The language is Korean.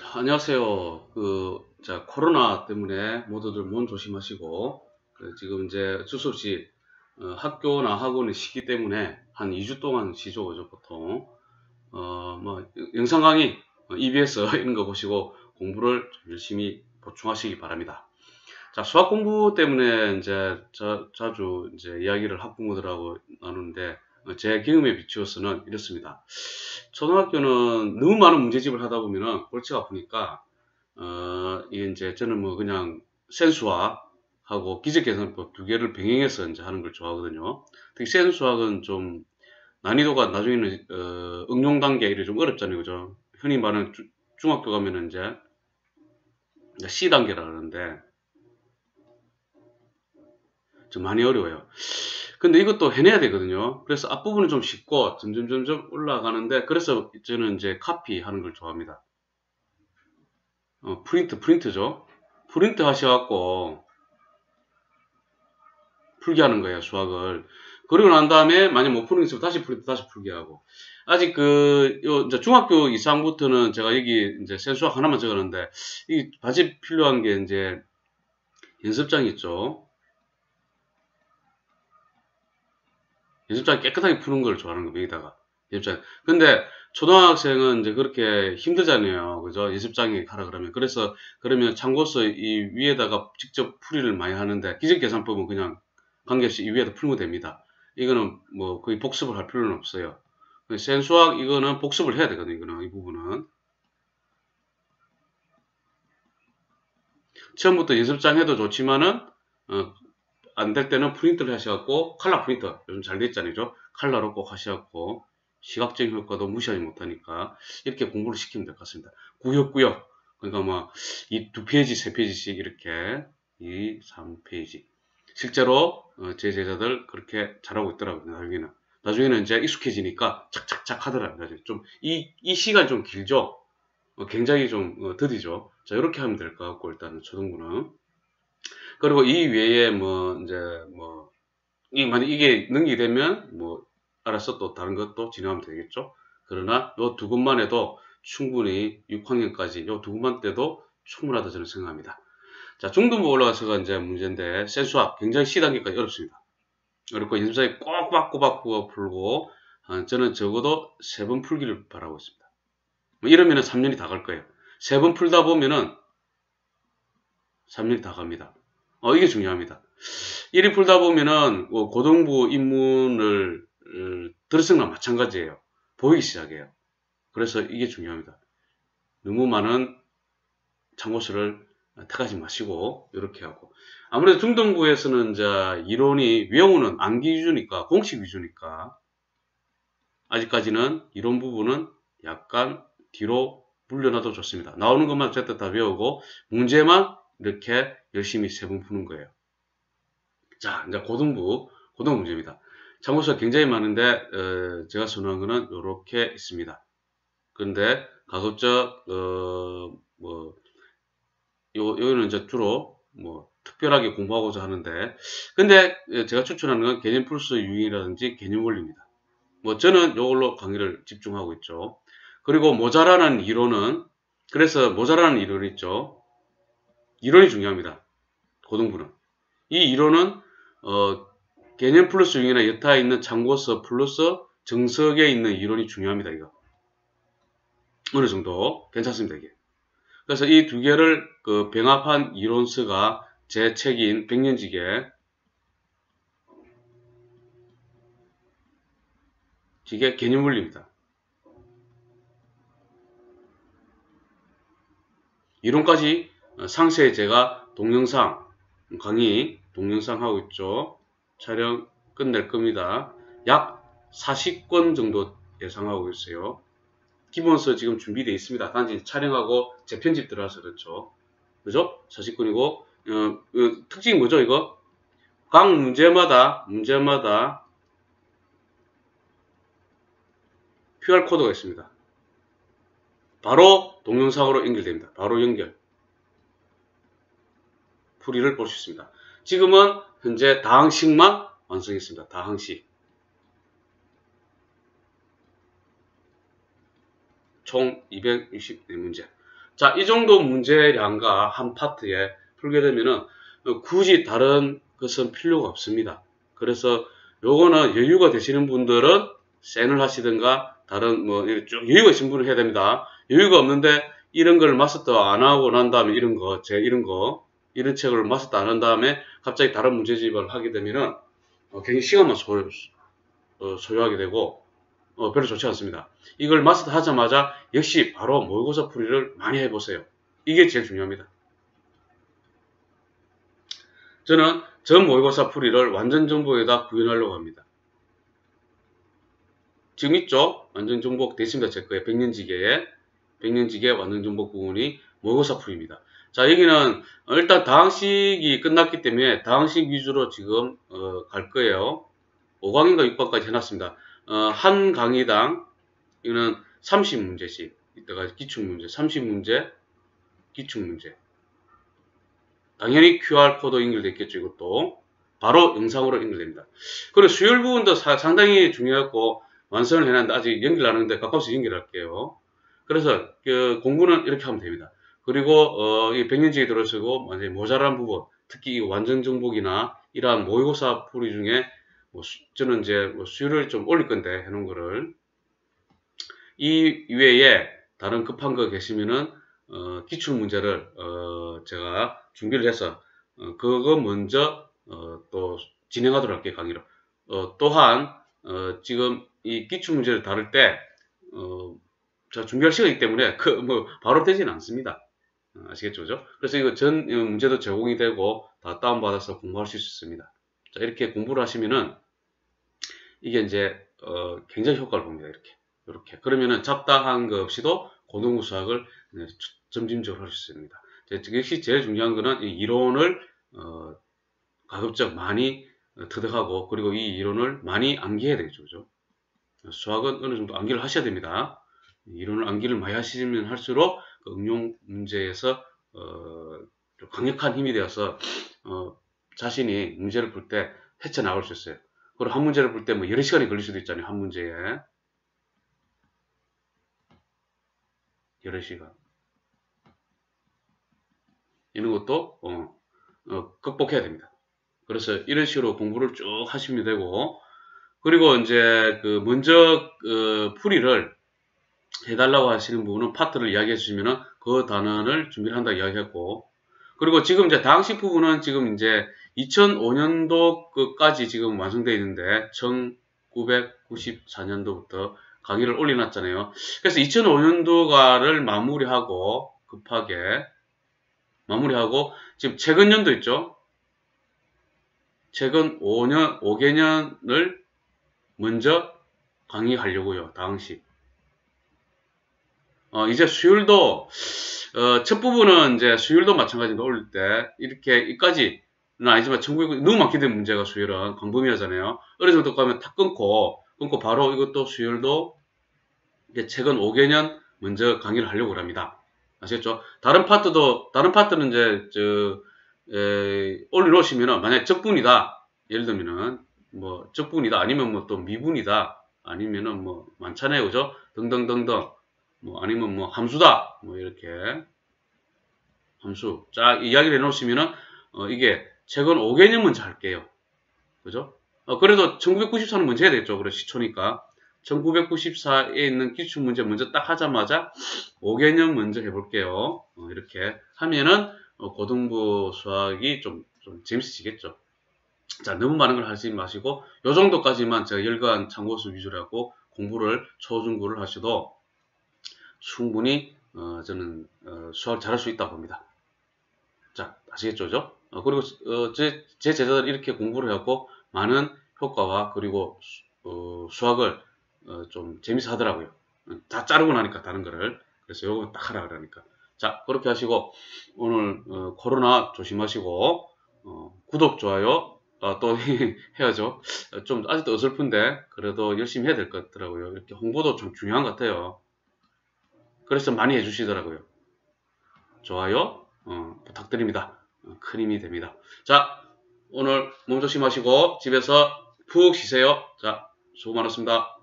안녕하세요. 자, 코로나 때문에 모두들 몸 조심하시고, 지금 이제 어쩔 수 없이 학교나 학원이 쉬기 때문에 한 2주 동안 쉬죠, 그죠, 보통. 영상 강의, EBS 이런 거 보시고 공부를 좀 열심히 보충하시기 바랍니다. 자, 수학 공부 때문에 이제 자주 이제 이야기를 학부모들하고 나누는데, 제 경험에 비추어서는 이렇습니다. 초등학교는 너무 많은 문제집을 하다 보면은 골치가 아프니까, 이게 이제 저는 뭐 그냥 센수학하고 기적계산법 두 개를 병행해서 이제 하는 걸 좋아하거든요. 특히 센수학은 좀 난이도가 나중에는, 응용 단계 이래 좀 어렵잖아요. 그죠? 흔히 말하는 중학교 가면은 이제 C 단계라 그러는데 좀 많이 어려워요. 근데 이것도 해내야 되거든요. 그래서 앞부분은 좀 쉽고 점점 올라가는데, 그래서 저는 이제 카피 하는 걸 좋아합니다. 프린트죠. 프린트 하셔갖고 풀게 하는 거예요, 수학을. 그리고 난 다음에 만약 못 푸는 게 있으면 다시 프린트, 다시 풀게 하고. 아직 이제 중학교 이상부터는 제가 여기 이제 센수학 하나만 적었는데, 이 바지 필요한 게 이제 연습장 있죠. 연습장 깨끗하게 푸는 걸 좋아하는 거, 여기다가. 연습장. 근데 초등학생은 이제 그렇게 힘들잖아요. 그죠? 연습장에 가라 그러면. 그러면 참고서 이 위에다가 직접 풀이를 많이 하는데, 기적계산법은 그냥 관계없이 이 위에다 풀면 됩니다. 이거는 뭐 거의 복습을 할 필요는 없어요. 센수학 이거는 복습을 해야 되거든요. 이거는, 이 부분은. 처음부터 연습장 해도 좋지만은, 안 될 때는 프린트를 하셔갖고, 칼라 프린터, 요즘 잘 돼 있잖아요. 그죠? 칼라로 꼭 하셔갖고, 시각적인 효과도 무시하지 못하니까, 이렇게 공부를 시키면 될 것 같습니다. 구역구역. 그러니까 뭐, 이 2페이지, 3페이지씩 이렇게, 2, 3페이지. 실제로, 제 제자들 그렇게 잘하고 있더라고요, 나중에는 이제 익숙해지니까 착착착 하더라고요. 이 시간이 좀 길죠? 굉장히 좀, 더디죠? 자, 이렇게 하면 될 것 같고, 일단은 초등부는. 그리고 이 외에 뭐 이제 뭐 만약 이게 능력이 되면 뭐 알아서 또 다른 것도 진행하면 되겠죠. 그러나 요 두 것만 해도 충분히 6학년까지 요 두 것만 돼도 충분하다 저는 생각합니다. 자, 중등부 올라가서가 이제 문제인데, 센수학 굉장히 C단계까지 어렵습니다. 어렵고 연습장에 꼬박꼬박 풀고, 저는 적어도 3번 풀기를 바라고 있습니다. 뭐 이러면은 3년이 다 갈 거예요. 3번 풀다 보면은 3년이 다 갑니다. 이게 중요합니다. 1위 풀다 보면은 고등부 입문을 들었을 때나 마찬가지예요. 보이기 시작해요. 그래서 이게 중요합니다. 너무 많은 참고서를 택하지 마시고 이렇게 하고, 아무래도 중등부에서는 이제 이론이 외우는 암기 위주니까, 공식 위주니까 아직까지는 이론 부분은 약간 뒤로 물려놔도 좋습니다. 나오는 것만 어쨌든 다 외우고 문제만 이렇게 열심히 3번 푸는 거예요. 자, 이제 고등부 문제입니다. 참고서가 굉장히 많은데, 제가 선호한 거는 이렇게 있습니다. 그런데 가급적 요거는 이제 주로 뭐 특별하게 공부하고자 하는데, 근데 제가 추천하는 건 개념 플러스 유형이라든지 개념 원리입니다. 뭐 저는 이걸로 강의를 집중하고 있죠. 그리고 모자라는 이론은, 그래서 모자라는 이론이 있죠. 이론이 중요합니다. 고등부는. 이 이론은 개념 플러스 유형이나 여타에 있는 참고서 플러스 정석에 있는 이론이 중요합니다. 이거 어느 정도 괜찮습니다. 이게. 그래서 이 두 개를 병합한 이론서가 제 책인 백년지계 개념원리입니다. 이론까지 상세히 제가 동영상 강의 동영상 하고 있죠. 촬영 끝낼 겁니다. 약 40권 정도 예상하고 있어요. 기본서 지금 준비되어 있습니다. 단지 촬영하고 재편집 들어가서 그렇죠. 그죠? 40권이고, 특징이 뭐죠, 이거? 각 문제마다 QR코드가 있습니다. 바로 동영상으로 연결됩니다. 바로 연결. 풀이를 볼 수 있습니다. 지금은 현재 다항식만 완성했습니다. 다항식. 총 264문제. 자, 이 정도 문제량과 한 파트에 풀게 되면은 굳이 다른 것은 필요가 없습니다. 그래서 요거는 여유가 되시는 분들은 센을 하시든가 다른 뭐 쭉 여유가 있으신 분은 해야 됩니다. 여유가 없는데 이런 걸 마스터 안 하고 난 다음에 이런 이런 책을 마스터 안 한 다음에 갑자기 다른 문제집을 하게 되면은 굉장히 시간만 소요하게 되고 별로 좋지 않습니다. 이걸 마스터 하자마자 역시 바로 모의고사 풀이를 많이 해보세요. 이게 제일 중요합니다. 저는 전 모의고사 풀이를 완전 정복에다 구현하려고 합니다. 지금 있죠? 완전 정복 됐습니다. 제 거에 백년지기의 완전 정복 부분이 모의고사 풀이입니다. 자, 여기는 일단 다항식이 끝났기 때문에 다항식 위주로 지금 갈 거예요. 5강인가 6강까지 해놨습니다. 한 강의당 이거는 30문제씩 이따가 기출문제 30문제 기출문제 당연히 QR코드 연결됐겠죠. 이것도 바로 영상으로 연결됩니다. 그리고 수열 부분도 상당히 중요하고 완성을 해놨는데 아직 연결 안 하는데 가까워서 연결할게요. 그래서 공부는 이렇게 하면 됩니다. 그리고 이 백년지기 들어서고 완전히 모자란 부분 특히 이 완전 정복이나 이러한 모의고사 풀이 중에 저는 이제 수율을 좀 올릴 건데 해놓은 거를 이 이외에 다른 급한 거 계시면은 기출 문제를 제가 준비를 해서 그거 먼저 또 진행하도록 할게요. 강의로. 또한 지금 이 기출 문제를 다룰 때 제가 준비할 시간이기 때문에 바로 되지는 않습니다. 아시겠죠? 그죠? 그래서 이거 전 문제도 제공이 되고 다 다운받아서 공부하실 수 있습니다. 자, 이렇게 공부를 하시면은 이게 이제 굉장히 효과를 봅니다. 이렇게 그러면은 잡다한 거 없이도 고등부 수학을 점진적으로 할 수 있습니다. 역시 제일 중요한 거는 이 이론을 가급적 많이 터득하고 그리고 이 이론을 많이 암기해야 되겠죠. 그죠? 수학은 어느 정도 암기를 하셔야 됩니다. 이론을 암기를 많이 하시면 할수록 그 응용 문제에서 강력한 힘이 되어서 자신이 문제를 풀 때 헤쳐나올 수 있어요. 그리고 한 문제를 풀 때 뭐 여러 시간이 걸릴 수도 있잖아요. 한 문제에 여러 시간 이런 것도 극복해야 됩니다. 그래서 이런 식으로 공부를 쭉 하시면 되고 그리고 이제 먼저 풀이를 해달라고 하시는 부분은 파트를 이야기해 주시면은 그 단원을 준비를 한다 이야기했고 그리고 지금 이제 다항식 부분은 지금 이제 2005년도까지 지금 완성되어 있는데 1994년도부터 강의를 올려놨잖아요. 그래서 2005년도가를 마무리하고 급하게 마무리하고 지금 최근 연도 있죠. 최근 5개년을 먼저 강의하려고요. 다항식. 이제 수율도 첫 부분은 이제 수율도 마찬가지로 올릴 때 이렇게 이까지는 아니지만 너무 많게 된 문제가 수율은 광범위하잖아요. 어느 정도 가면 탁 끊고 바로 이것도 수율도 이제 최근 5개년 먼저 강의를 하려고 합니다. 아시겠죠? 다른 파트는 이제 올려놓으시면은 만약에 적분이다 예를 들면은 뭐 적분이다 아니면 뭐 또 미분이다 아니면은 뭐 많잖아요. 그죠? 등등등등 뭐 아니면 뭐 함수다 뭐 이렇게 함수 자 이야기를 해놓으시면은 이게 최근 5개년 먼저 할게요. 그죠? 그래도 1994는 먼저 해야 되겠죠. 그래 시초니까 1994에 있는 기출문제 먼저 딱 하자마자 5개년 먼저 해볼게요. 이렇게 하면은 고등부 수학이 좀 재밌어지겠죠. 자, 너무 많은 걸 하지 마시고 요 정도까지만 제가 열간 참고수 위주로 하고 공부를 초중고를 하셔도 충분히 저는 수학을 잘할 수 있다고 봅니다. 자, 아시겠죠? 그죠? 그리고 제 제자들이 이렇게 공부를 해갖고 많은 효과와 그리고 수학을 좀 재밌어 하더라고요. 다 자르고 나니까 다른 거를. 그래서 요거 딱 하라 그러니까. 자, 그렇게 하시고 오늘 코로나 조심하시고 구독, 좋아요 또 해야죠. 좀 아직도 어설픈데 그래도 열심히 해야 될 것 같더라고요. 이렇게 홍보도 좀 중요한 것 같아요. 그래서 많이 해주시더라고요. 좋아요 부탁드립니다. 큰 힘이 됩니다. 자, 오늘 몸 조심하시고 집에서 푹 쉬세요. 자, 수고 많았습니다.